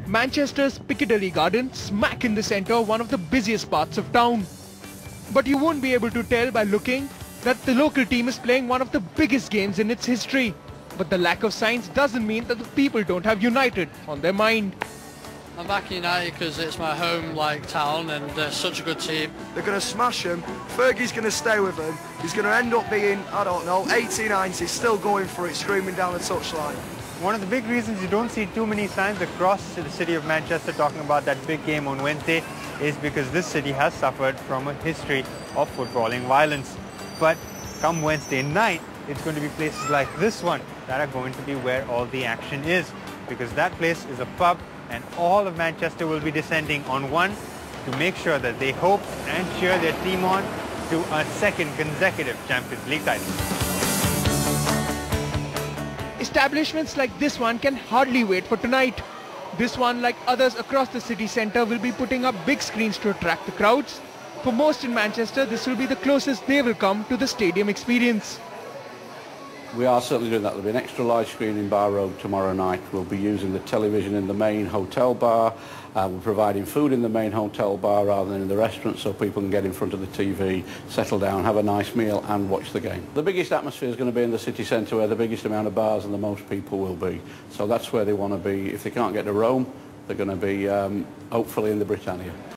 Manchester's Piccadilly Gardens, smack in the centre, one of the busiest parts of town. But you won't be able to tell by looking that the local team is playing one of the biggest games in its history. But the lack of signs doesn't mean that the people don't have United on their mind. I'm back United because it's my home town and they're such a good team. They're going to smash them. Fergie's going to stay with them. He's going to end up being, I don't know, 80-90, still going for it, screaming down the touchline. One of the big reasons you don't see too many signs across the city of Manchester talking about that big game on Wednesday is because this city has suffered from a history of footballing violence. But come Wednesday night, it's going to be places like this one that are going to be where all the action is, because that place is a pub and all of Manchester will be descending on one to make sure that they hope and cheer their team on to a second consecutive Champions League title. Establishments like this one can hardly wait for tonight. This one, like others across the city centre, will be putting up big screens to attract the crowds. For most in Manchester, this will be the closest they will come to the stadium experience. We are certainly doing that. There'll be an extra large screen in Bar Road tomorrow night. We'll be using the television in the main hotel bar. We're providing food in the main hotel bar rather than in the restaurant, so people can get in front of the TV, settle down, have a nice meal and watch the game. The biggest atmosphere is going to be in the city centre where the biggest amount of bars and the most people will be. So that's where they want to be. If they can't get to Rome, they're going to be hopefully in the Britannia.